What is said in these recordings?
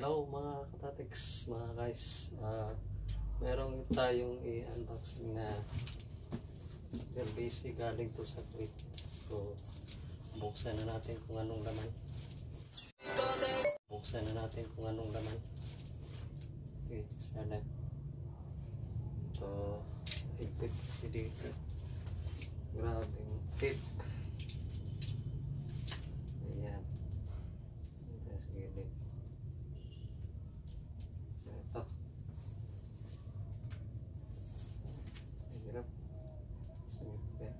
Hello mga katatiks, mga guys. Meron tayong i-unboxing na LBC galing to sa Kuwait. So, buksan na natin kung anong laman. Okay, sana. So, higpit si dito. Grabe yung tip. Ayan. Ito sa gilid. Ito. Hirap. Sumipit.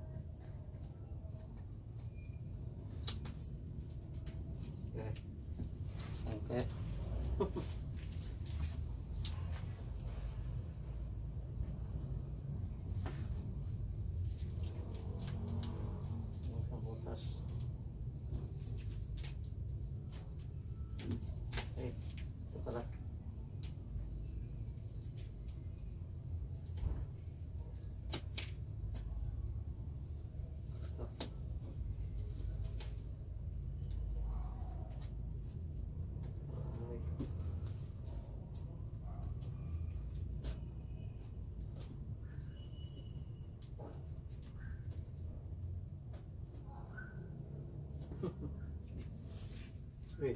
Okay. Sangkit. Butas. Okay. Ito pala. Wait.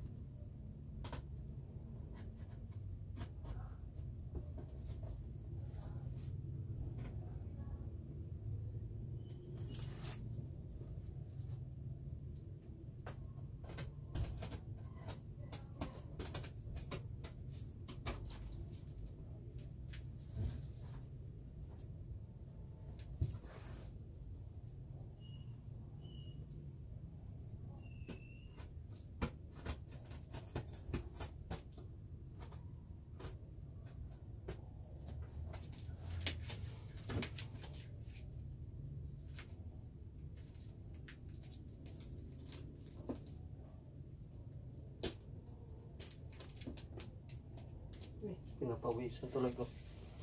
Pinapawisan tuloy ko.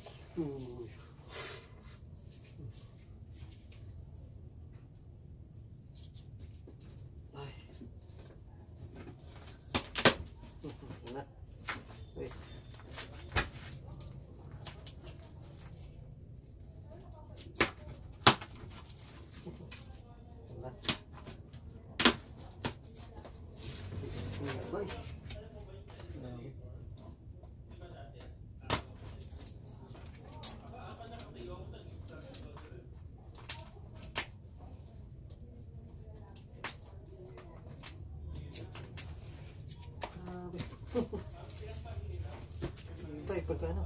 Ay. Na. Wait. Na. Ay. Ay, pagkano?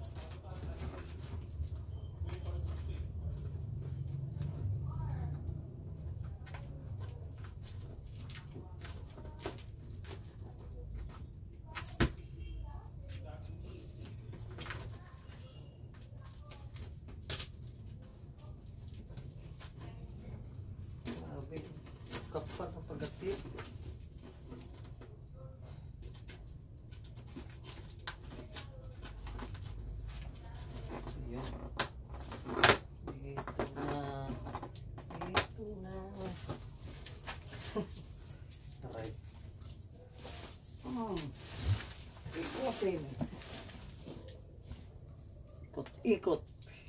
Grabe, kapal ang pagkatip. Aray. Ikotin. Ikot.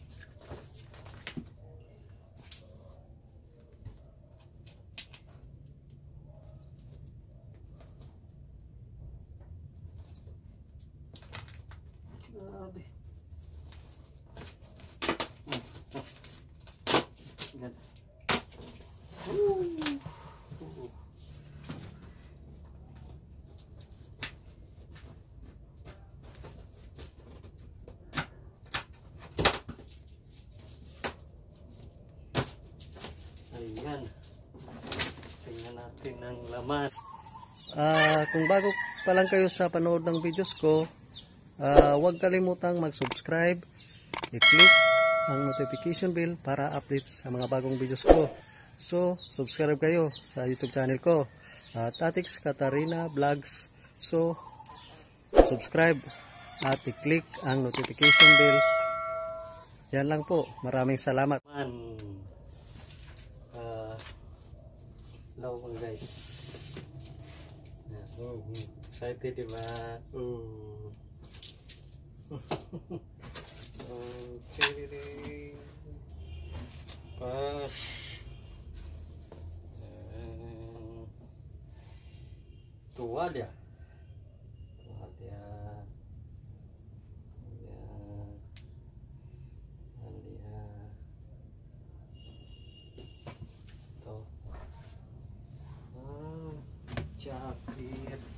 Grabe. Gan. Ayan. Tingnan natin ang laman. Kung bago pa lang kayo sa panood ng videos ko, huwag kalimutang mag-subscribe, i-click ang notification bell para update sa mga bagong videos ko. So, subscribe kayo sa YouTube channel ko, Tatix Katarina Vlogs. So, subscribe at i-click ang notification bell. Yan lang po. Maraming salamat. Hello guys. Excited, di ba? Okay. Pas. Toalha. Toalha. Toalha. Ito. Jacket.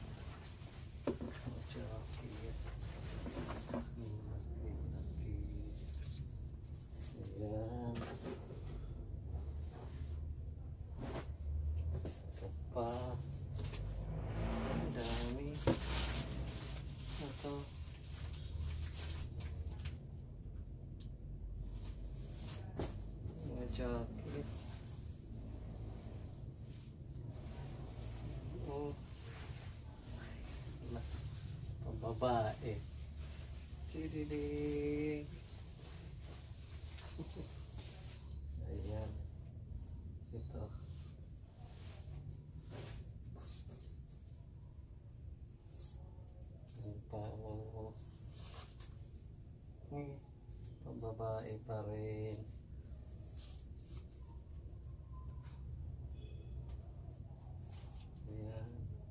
Jacket. Laki. Ayan. Ito pa. Ang dami. Ito. Mga jacket. Oh. Pambabae. Sididi. Ayan. Ito. Pambabae pa rin. Ayan.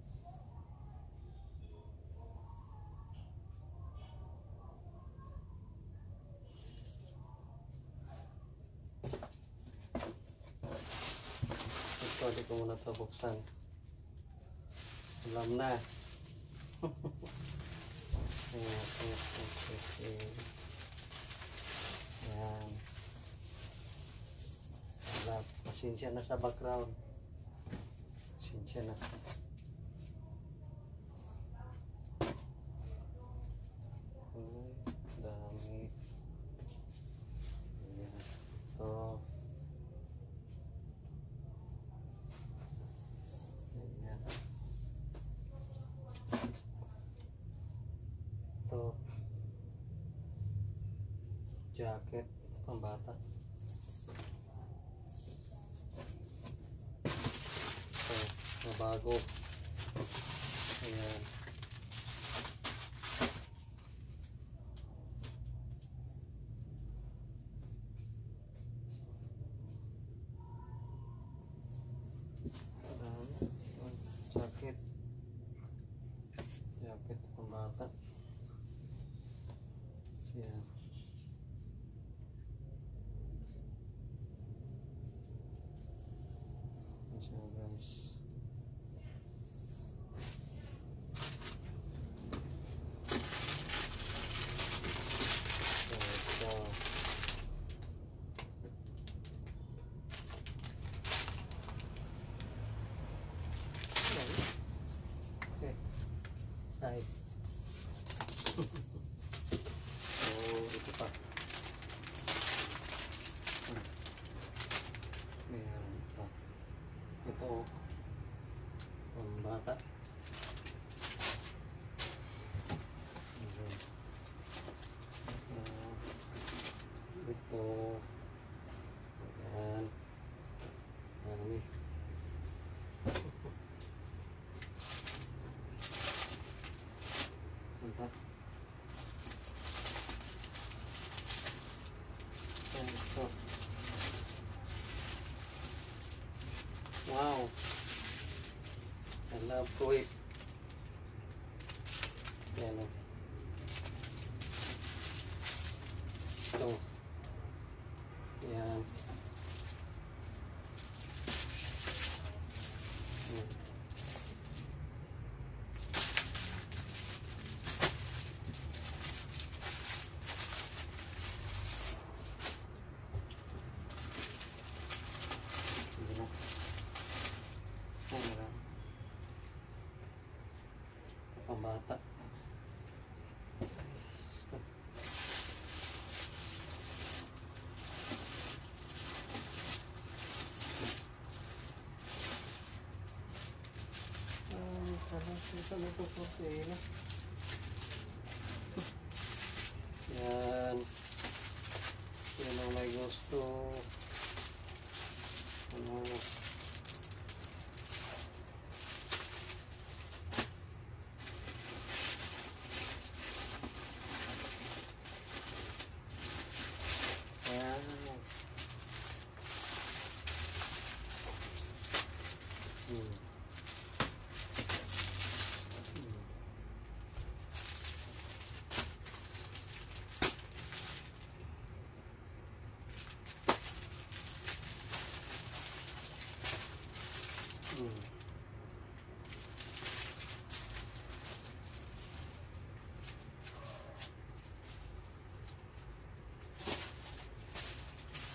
Ito, di ko muna ito buksan. Alam na. Ayan. Ayan. Wala. Pasensya na sa background. Pasensya na. Dami. Ayan. Ito. Ayan. Ito. Jacket. Pambata. Ito. Mabago. Ayan. Jacket. Jacket pambata. Ayan. Ayan guys. Ito. Okay. Ay. Oh, ito pa. Ayan pa. Ito. Pambata. Ito. Ayan. Dami. Ito. Ito. Wow. I love Kuwait. Ayan o. Ito. Ayan. Ayan. Sige na. Ay, marami. Ito pambata. Ito na ito po sila. Yan. Yan ang may gusto. Ano.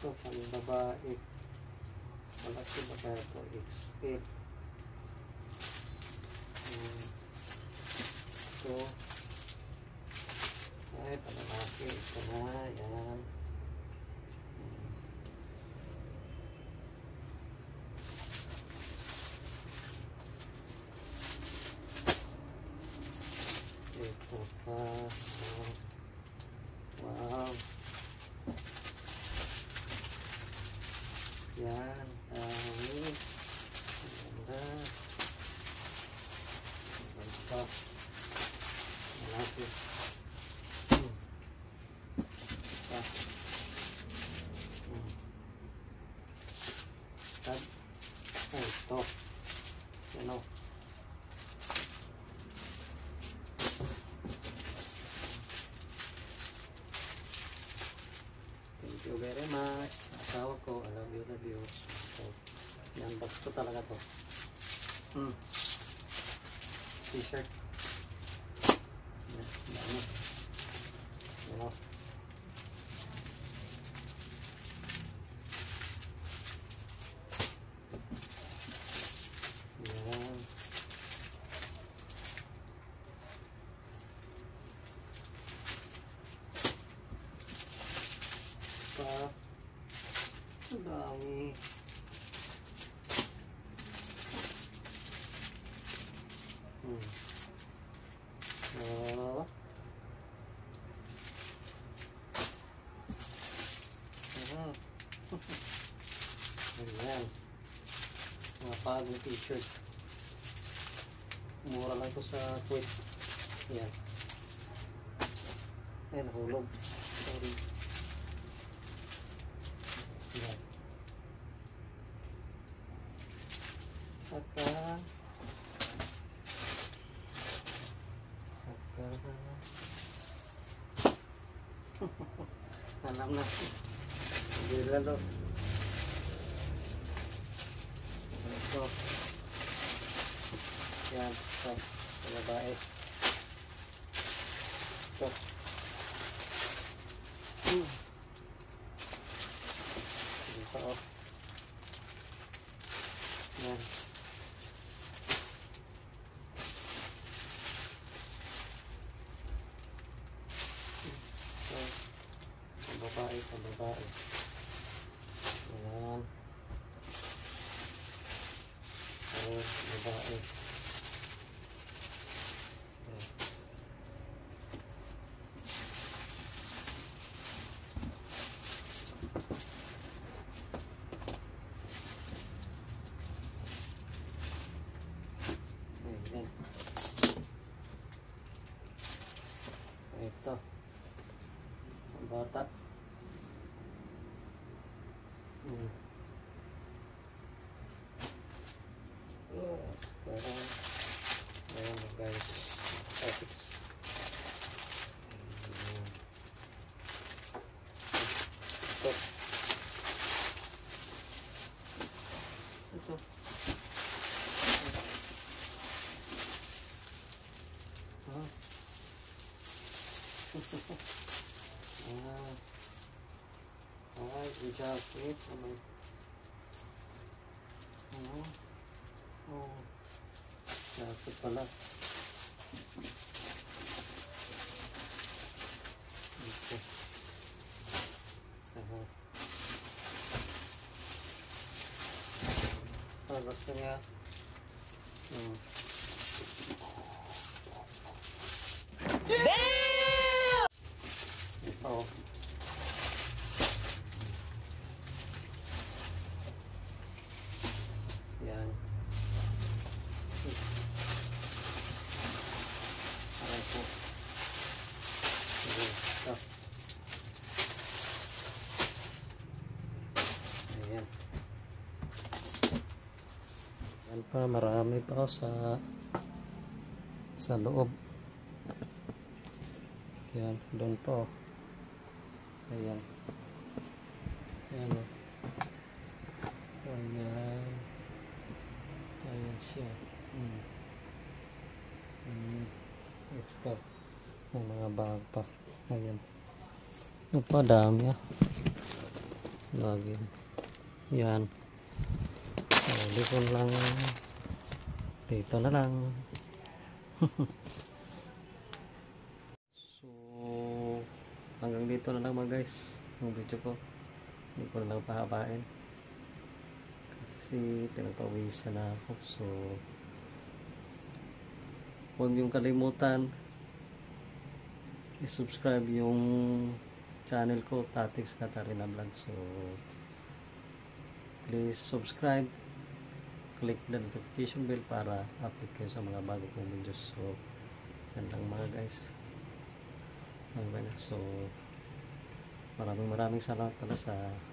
Ito, pang babae. Malaki ba kaya ito? XF. Ito. Ay, panalaki. Ito na. Yan. Ito pa. Wow. Yan. Dami. Ganda. Ganda. Malaki. Ito. Ano? Thank you very much. Asawa ko, I love you. So, yan, box ko talaga to. T-shirt. Yan, dami. Ano? Yan. Pa. Ang dami. Oh. Ayan. Mga bagong t-shirt. Mura lang ito sa Kuwait. Ayan. Ay, nahulog. Sorry. Ayan. Saka alam na. Hindi lalo. Ito. Yan. Ito. Sa babae. Ito. Ito. Yan. Babae. Ayan. Babae. Ayan. Ito. Ang bata. Sekarang ayan guys, ethics. Ito. Ay, yung jacket. Jacket pala. Ito. Basta nga. Ito. Yan. Aray po. Ito. Ayan. Yan pa, marami pa sa loob. Yan, doon po. Ayan. Ayan o. Ayan. Ayan siya. Ito. May mga bag pa. Ayan. Ito pa, dami ah. login. Yan. So, dito lang. Dito na lang. So, hanggang dito na lang mga guys yung video ko. Hindi ko na lang pahabain kasi pinagpawisan na ako. So, huwag yung kalimutan i-subscribe yung channel ko, Tatix Katarina Vlog. So, please subscribe, click the notification bell para update kayo sa mga bago kong videos. So, yan lang mga guys. So, maraming salamat pala sa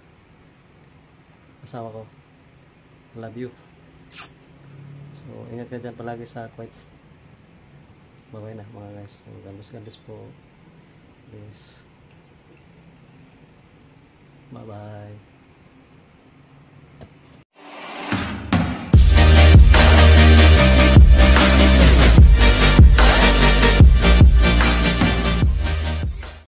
asawa ko. Love you. So, ingat ka dyan palagi sa Kuwait. Bye-bye na mga guys. So, galos po. Please. Bye-bye.